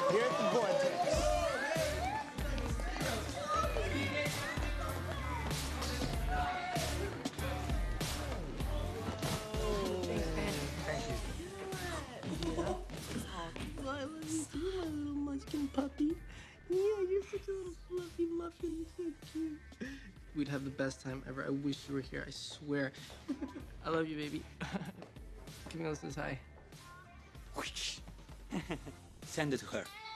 Here's the vortex. Well, I love you too, my little munchkin puppy. Yeah, you're such a little fluffy muffin. You're so cute. We'd have the best time ever. I wish you were here. I swear. I love you, baby. Camille says hi. Send it to her.